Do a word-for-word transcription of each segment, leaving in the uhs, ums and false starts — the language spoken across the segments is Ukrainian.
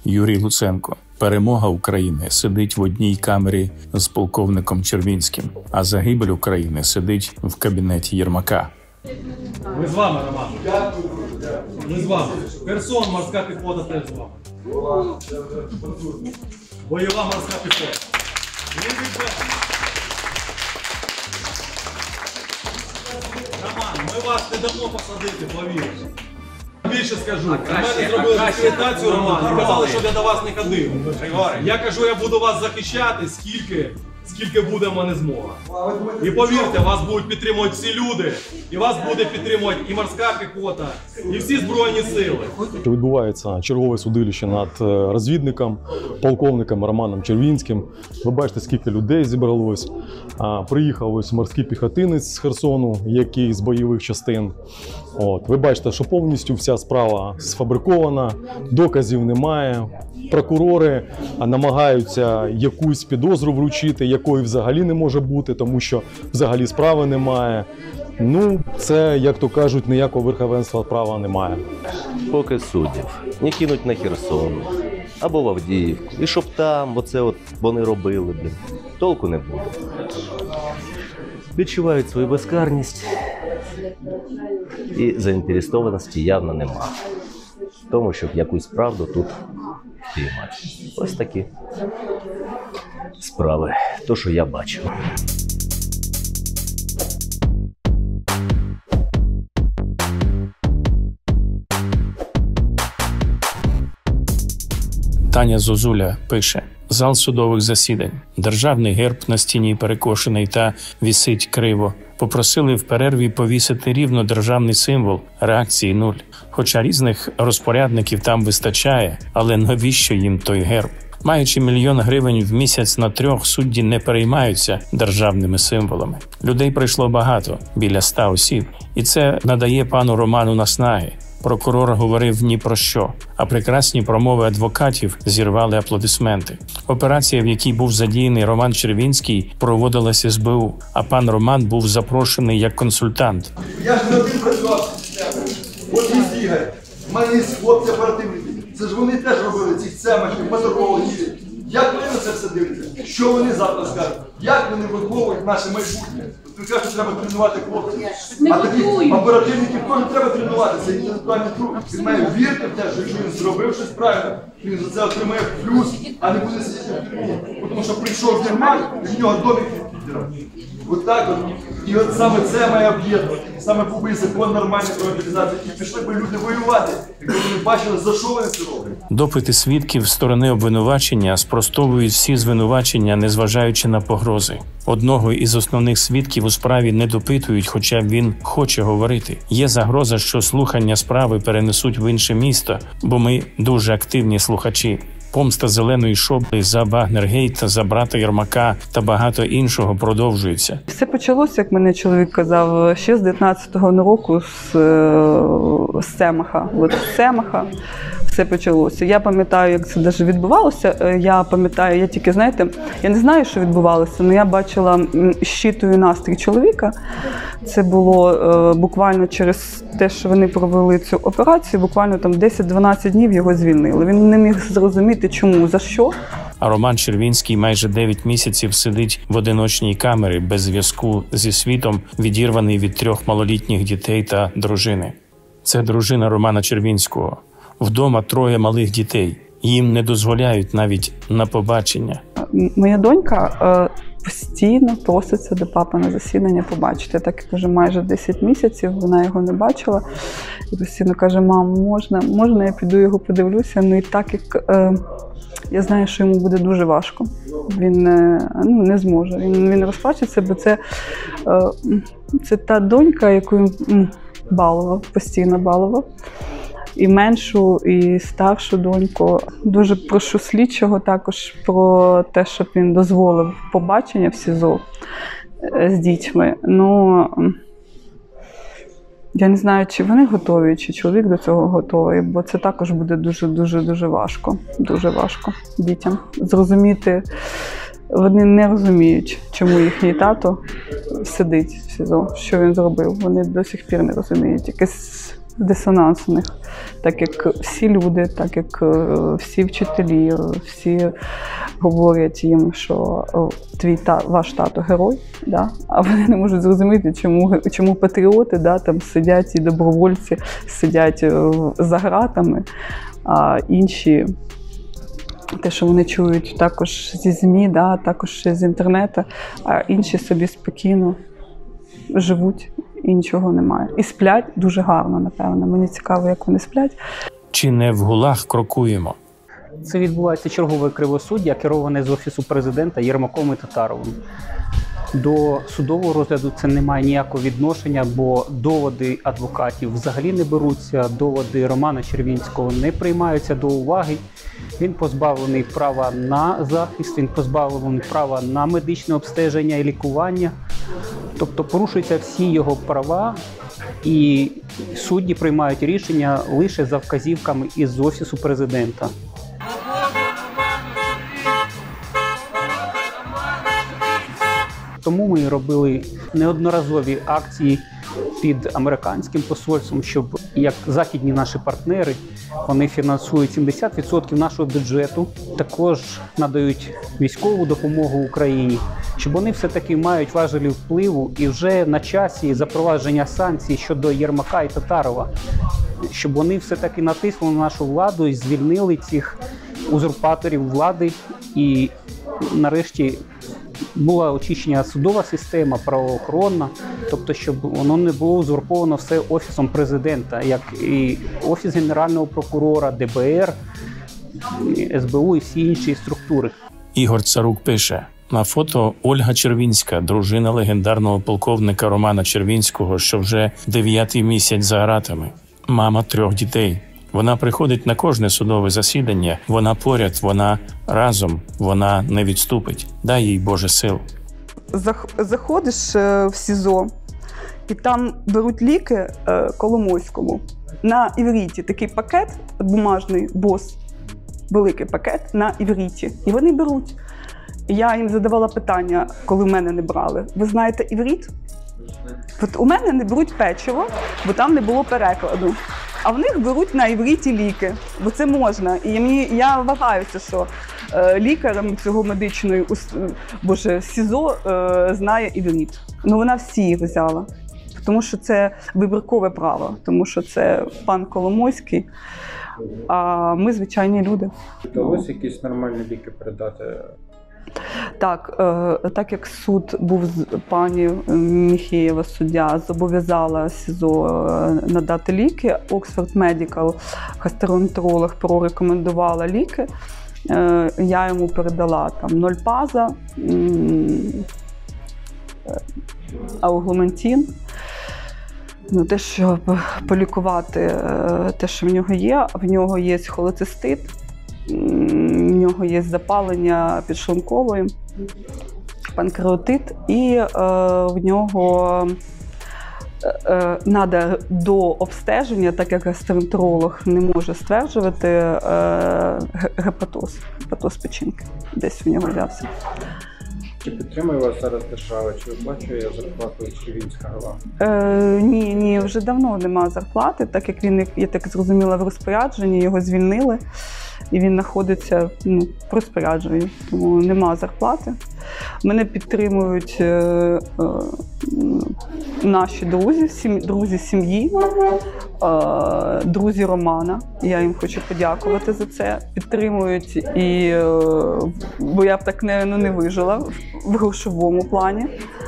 Юрій Луценко. Перемога України сидить в одній камері з полковником Червінським, а загибель України сидить в кабінеті Єрмака. Ми з вами, Роман. Ми з вами. Херсон, морська піхота теж з вами. Бойова морська піхота. Роман, ми вас не дамо посадити, повірте. Більше скажу, у мене зробили дискредитацію, Роман, і казали, щоб я до вас не ходив. Я кажу, я буду вас захищати, скільки, скільки буде в мене змога. І повірте, вас будуть підтримувати всі люди, і вас буде підтримувати і морська піхота, і всі Збройні сили. Відбувається чергове судилище над розвідником, полковником Романом Червінським. Ви бачите, скільки людей зібралось. Приїхав ось морський піхотинець з Херсону, який з бойових частин. От. Ви бачите, що повністю вся справа сфабрикована, доказів немає. Прокурори намагаються якусь підозру вручити, якої взагалі не може бути, тому що взагалі справи немає. Ну, це, як то кажуть, ніякого верховенства права немає. Поки суддів не кинуть на Херсон або в Авдіївку, і щоб там оце от вони робили, блін, толку не буде. Відчувають свою безкарність і заінтересованості явно нема в тому, щоб якусь правду тут впіймати. Ось такі справи, то, що я бачив. Таня Зозуля пише: зал судових засідань. Державний герб на стіні перекошений та вісить криво. Попросили в перерві повісити рівно державний символ. Реакції нуль. Хоча різних розпорядників там вистачає, але навіщо їм той герб? Маючи мільйон гривень в місяць на трьох, судді не переймаються державними символами. Людей прийшло багато, біля ста осіб. І це надає пану Роману наснаги. Прокурор говорив ні про що, а прекрасні промови адвокатів зірвали аплодисменти. Операція, в якій був задіяний Роман Червінський, проводилась ес бе у, а пан Роман був запрошений як консультант. Я ж не один працював з системою. От є Ігор, в мене є хлопці оперативники. Це ж вони теж робили цих цемахів, метеорологів. Як вони на це все дивляться? Що вони завтра скажуть? Як вони виховують наше майбутнє? Ви кажете, що треба тренувати хлопців. А таких оперативників теж треба тренувати. Це інтелектуальний труд. Він має вірити в те, що якщо він зробив щось правильно, він за це отримає плюс, а не буде сидіти в тюрмі. Тому що прийшов Єрмак, і в нього домик підірав. От так от. І от саме це має об'єднувати. І саме був закон нормальний про мобілізацію. І пішли б люди воювати, якби вони бачили, за що вони це роблять. Допити свідків сторони обвинувачення спростовують всі звинувачення, незважаючи на погрози. Одного із основних свідків у справі не допитують, хоча він хоче говорити. Є загроза, що слухання справи перенесуть в інше місто, бо ми дуже активні слухачі. Помста зеленої шобли за Вагнергейт, за брата Єрмака та багато іншого продовжується. Все почалося, як мене чоловік казав, ще з дев'ятнадцятого року з, з Семаха. От з Семаха все почалося. Я пам'ятаю, як це навіть відбувалося. Я пам'ятаю, я тільки, знаєте, я не знаю, що відбувалося, але я бачила, щитую настрій чоловіка. Це було е, буквально через те, що вони провели цю операцію, буквально там десять-дванадцять днів його звільнили. Він не міг зрозуміти, чому, за що. А Роман Червінський майже дев'ять місяців сидить в одиночній камері без зв'язку зі світом, відірваний від трьох малолітніх дітей та дружини. Це дружина Романа Червінського. Вдома троє малих дітей. Їм не дозволяють навіть на побачення. Моя донька е, постійно проситься до папи на засідання побачити. Так як вже майже десять місяців, вона його не бачила. І постійно каже: мам, можна, можна я піду його подивлюся? Ну і так як е, я знаю, що йому буде дуже важко. Він е, ну, не зможе. Він, він розплачеться, бо це, е, це та донька, яку він балував, постійно балував. І меншу, і старшу доньку. Дуже прошу слідчого також про те, щоб він дозволив побачення в СІЗО з дітьми. Ну, я не знаю, чи вони готові, чи чоловік до цього готовий, бо це також буде дуже-дуже-дуже важко. Дуже важко дітям зрозуміти. Вони не розуміють, чому їхній тато сидить в СІЗО, що він зробив. Вони до сих пір не розуміють. Якесь дисонанс у них. Так як всі люди, так як всі вчителі, всі говорять їм, що твій та, ваш тато герой, да? А вони не можуть зрозуміти, чому, чому патріоти, да, там сидять і добровольці сидять за ґратами, а інші, те, що вони чують також зі ЗМІ, да, також з інтернету, а інші собі спокійно живуть і нічого немає. І сплять дуже гарно, напевно. Мені цікаво, як вони сплять. Чи не в гулаг крокуємо? Це відбувається чергове кривосуддя, кероване з Офісу Президента Єрмаком і Татаровим. До судового розгляду це не має ніякого відношення, бо доводи адвокатів взагалі не беруться, доводи Романа Червінського не приймаються до уваги. Він позбавлений права на захист, він позбавлений права на медичне обстеження і лікування. Тобто порушуються всі його права, і судді приймають рішення лише за вказівками із Офісу Президента. Тому ми робили неодноразові акції під американським посольством, щоб, як західні наші партнери, вони фінансують сімдесят відсотків нашого бюджету, також надають військову допомогу Україні, щоб вони все-таки мають важелі впливу і вже на часі запровадження санкцій щодо Єрмака і Татарова, щоб вони все-таки натиснули на нашу владу і звільнили цих узурпаторів влади, і нарешті була очищена судова система, правоохоронна, тобто щоб воно не було узурповано все Офісом Президента, як і Офіс Генерального прокурора, Де Бе Ер, Ес Бе У і всі інші структури. Ігор Царук пише: на фото Ольга Червінська, дружина легендарного полковника Романа Червінського, що вже дев'ятий місяць за ґратами. Мама трьох дітей. Вона приходить на кожне судове засідання, вона поряд, вона разом, вона не відступить. Дай їй Боже сил. Заходиш в СІЗО, і там беруть ліки Коломойському. На івриті такий пакет, бумажний бос, великий пакет на івриті. І вони беруть. Я їм задавала питання, коли в мене не брали. Ви знаєте іврит? От у мене не беруть печиво, бо там не було перекладу. А в них беруть на івриті ліки, бо це можна. І мені, я вагаюся, що е, лікарем цього медичної, боже, СІЗО е, знає іврит. Ну вона всі їх взяла, тому що це вибіркове право, тому що це пан Коломойський, а ми звичайні люди. Вдалося якісь нормальні ліки передати? Так, е, так як суд був з пані Міхеєва, суддя, зобов'язала СІЗО надати ліки, Oxford Medical, гастроентеролог, прорекомендувала ліки, е, я йому передала там нольпаза, аугментин, ну, те, щоб полікувати те, що в нього є, в нього є холецистит, в нього є запалення підшлункової, панкреатит, і е, в нього треба е, до обстеження, так як гастроентеролог не може стверджувати, е, гепатоз, гепатоз печінки, десь в нього взявся. Чи підтримує вас зараз держава, чи виплачує зарплату Червінська голова? Е, ні, ні, вже давно немає зарплати, так як він, я так зрозуміла, в розпорядженні, його звільнили. І він знаходиться, ну, в розпорядженні, тому немає зарплати. Мене підтримують е, е, наші друзі, сім, друзі сім'ї, е, друзі Романа. Я їм хочу подякувати за це. Підтримують, і, е, бо я б так не, ну, не вижила в грошовому плані.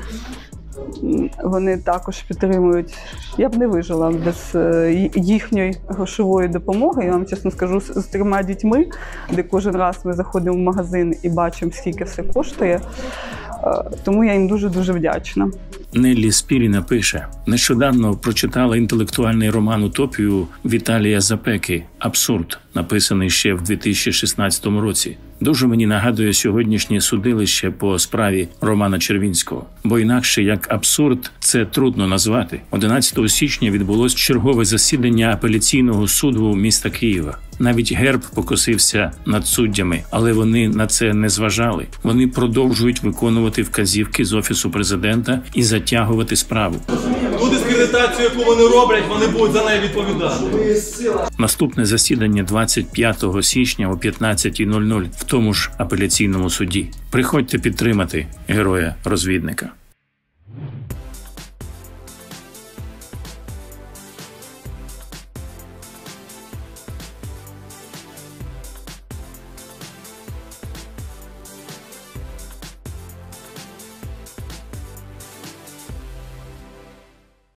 Вони також підтримують. Я б не вижила без їхньої грошової допомоги. Я вам чесно скажу, з трьома дітьми, де кожен раз ми заходимо в магазин і бачимо, скільки все коштує. Тому я їм дуже-дуже вдячна. Неллі Спіріна пише: нещодавно прочитала інтелектуальний роман «Утопію» Віталія Запеки «Абсурд», написаний ще в дві тисячі шістнадцятому році. Дуже мені нагадує сьогоднішнє судилище по справі Романа Червінського. Бо інакше як абсурд це трудно назвати. одинадцятого січня відбулось чергове засідання апеляційного суду міста Києва. Навіть герб покосився над суддями, але вони на це не зважали. Вони продовжують виконувати вказівки з Офісу Президента і за затягувати справу. Ту дискредитацію, яку вони роблять, вони будуть за неї відповідати. Наступне засідання двадцять п'ятого січня о п'ятнадцятій нуль нуль в тому ж апеляційному суді. Приходьте підтримати героя-розвідника.